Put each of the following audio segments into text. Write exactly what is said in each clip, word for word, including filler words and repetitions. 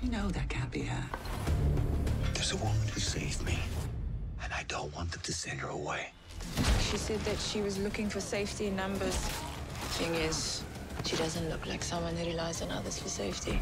You know that can't be her. There's a woman who saved me, and I don't want them to send her away. She said that she was looking for safety in numbers. Thing is, she doesn't look like someone who relies on others for safety.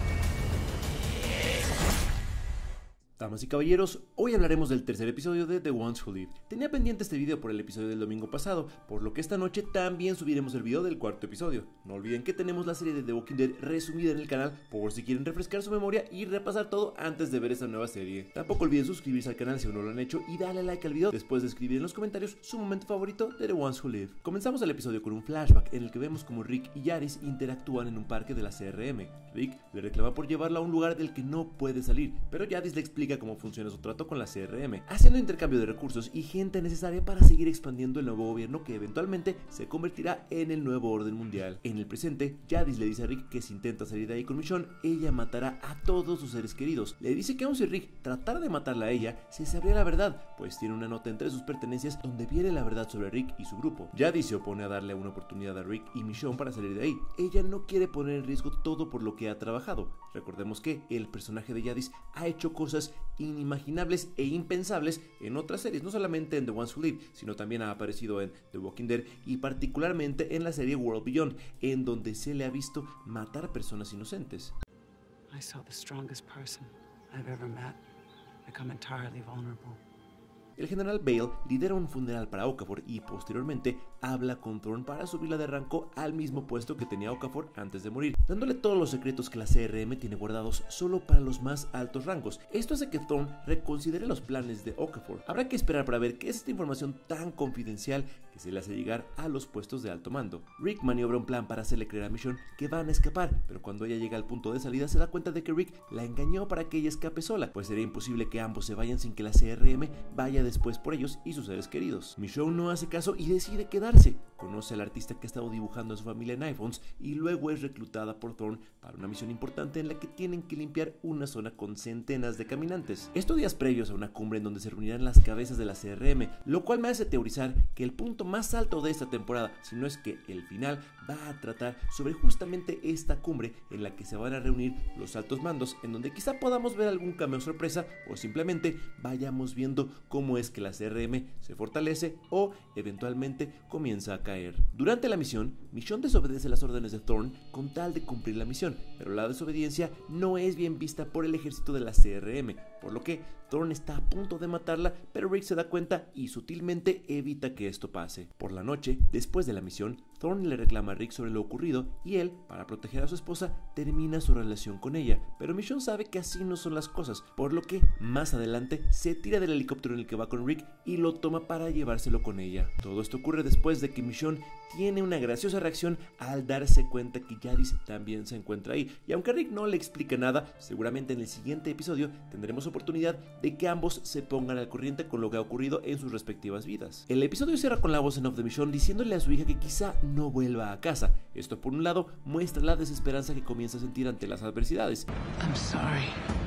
Damas y caballeros, hoy hablaremos del tercer episodio de The Ones Who Live. Tenía pendiente este video por el episodio del domingo pasado, por lo que esta noche también subiremos el video del cuarto episodio. No olviden que tenemos la serie de The Walking Dead resumida en el canal por si quieren refrescar su memoria y repasar todo antes de ver esta nueva serie. Tampoco olviden suscribirse al canal si aún no lo han hecho y darle like al video después de escribir en los comentarios su momento favorito de The Ones Who Live. Comenzamos el episodio con un flashback en el que vemos como Rick y Jadis interactúan en un parque de la C R M. Rick le reclama por llevarla a un lugar del que no puede salir, pero Jadis le explica cómo funciona su trato con la C R M, haciendo intercambio de recursos y gente necesaria para seguir expandiendo el nuevo gobierno que eventualmente se convertirá en el nuevo orden mundial. En el presente, Jadis le dice a Rick que si intenta salir de ahí con Michonne, ella matará a todos sus seres queridos. Le dice que aun si Rick tratara de matarla a ella, se sabría la verdad, pues tiene una nota entre sus pertenencias donde viene la verdad sobre Rick y su grupo. Jadis se opone a darle una oportunidad a Rick y Michonne para salir de ahí. Ella no quiere poner en riesgo todo por lo que ha trabajado. Recordemos que el personaje de Jadis ha hecho cosas inimaginables e impensables en otras series, no solamente en The Ones Who Live, sino también ha aparecido en The Walking Dead y particularmente en la serie World Beyond, en donde se le ha visto matar a personas inocentes. I saw the strongest person I've ever met become entirely vulnerable. El general Bale lidera un funeral para Okafor y posteriormente habla con Thorne para subirla de rango al mismo puesto que tenía Okafor antes de morir, dándole todos los secretos que la C R M tiene guardados solo para los más altos rangos. Esto hace que Thorne reconsidere los planes de Okafor. Habrá que esperar para ver qué es esta información tan confidencial que se le hace llegar a los puestos de alto mando. Rick maniobra un plan para hacerle creer a Michonne que van a escapar, pero cuando ella llega al punto de salida se da cuenta de que Rick la engañó para que ella escape sola, pues sería imposible que ambos se vayan sin que la C R M vaya después por ellos y sus seres queridos. Michonne no hace caso y decide quedarse. Conoce al artista que ha estado dibujando a su familia en iPhones y luego es reclutada por Thorne para una misión importante en la que tienen que limpiar una zona con centenas de caminantes. Estos días previos a una cumbre en donde se reunirán las cabezas de la C R M, lo cual me hace teorizar que el punto más alto de esta temporada, si no es que el final, va a tratar sobre justamente esta cumbre en la que se van a reunir los altos mandos, en donde quizá podamos ver algún cameo sorpresa o simplemente vayamos viendo cómo es que la C R M se fortalece o eventualmente comienza a caer. Durante la misión, Michonne desobedece las órdenes de Thorne con tal de cumplir la misión, pero la desobediencia no es bien vista por el ejército de la C R M, por lo que Thorne está a punto de matarla, pero Rick se da cuenta y sutilmente evita que esto pase. Por la noche, después de la misión, Thorne le reclama a Rick sobre lo ocurrido y él, para proteger a su esposa, termina su relación con ella, pero Michonne sabe que así no son las cosas, por lo que más adelante se tira del helicóptero en el que va con Rick y lo toma para llevárselo con ella. Todo esto ocurre después de que Michonne tiene una graciosa reacción al darse cuenta que Jadis también se encuentra ahí, y aunque Rick no le explica nada, seguramente en el siguiente episodio tendremos oportunidad de que ambos se pongan al corriente con lo que ha ocurrido en sus respectivas vidas. El episodio cierra con la voz en off de Michonne diciéndole a su hija que quizá no vuelva a casa. Esto por un lado muestra la desesperanza que comienza a sentir ante las adversidades. I'm sorry.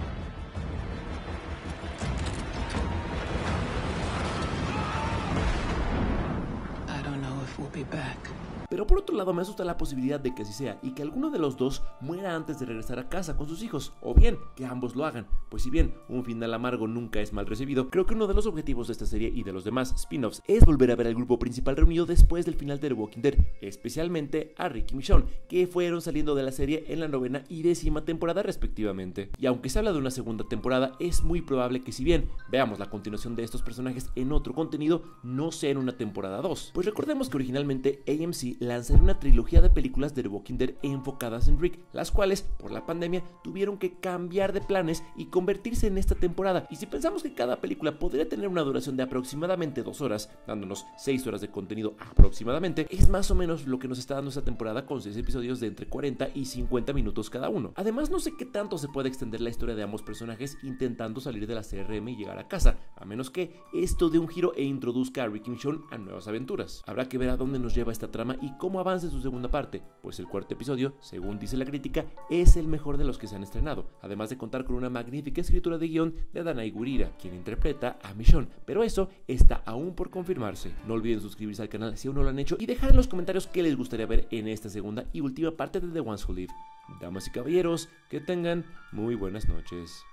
I don't know if we'll be back. Pero por otro lado me asusta la posibilidad de que así sea y que alguno de los dos muera antes de regresar a casa con sus hijos, o bien que ambos lo hagan, pues si bien un final amargo nunca es mal recibido, creo que uno de los objetivos de esta serie y de los demás spin-offs es volver a ver al grupo principal reunido después del final de The Walking Dead, especialmente a Rick y Michonne, que fueron saliendo de la serie en la novena y décima temporada respectivamente. Y aunque se habla de una segunda temporada, es muy probable que si bien veamos la continuación de estos personajes en otro contenido, no sea en una temporada dos, pues recordemos que originalmente A M C lanzaría una trilogía de películas de The Walking Dead enfocadas en Rick, las cuales por la pandemia tuvieron que cambiar de planes y convertirse en esta temporada. Y si pensamos que cada película podría tener una duración de aproximadamente dos horas, dándonos seis horas de contenido aproximadamente, es más o menos lo que nos está dando esta temporada con seis episodios de entre cuarenta y cincuenta minutos cada uno. Además, no sé qué tanto se puede extender la historia de ambos personajes intentando salir de la C R M y llegar a casa, a menos que esto dé un giro e introduzca a Rick y Michonne a nuevas aventuras. Habrá que ver a dónde nos lleva esta trama y y cómo avanza su segunda parte, pues el cuarto episodio, según dice la crítica, es el mejor de los que se han estrenado, además de contar con una magnífica escritura de guión de Danai Gurira, quien interpreta a Michonne, pero eso está aún por confirmarse. No olviden suscribirse al canal si aún no lo han hecho y dejar en los comentarios qué les gustaría ver en esta segunda y última parte de The Ones Who Live. Damas y caballeros, que tengan muy buenas noches.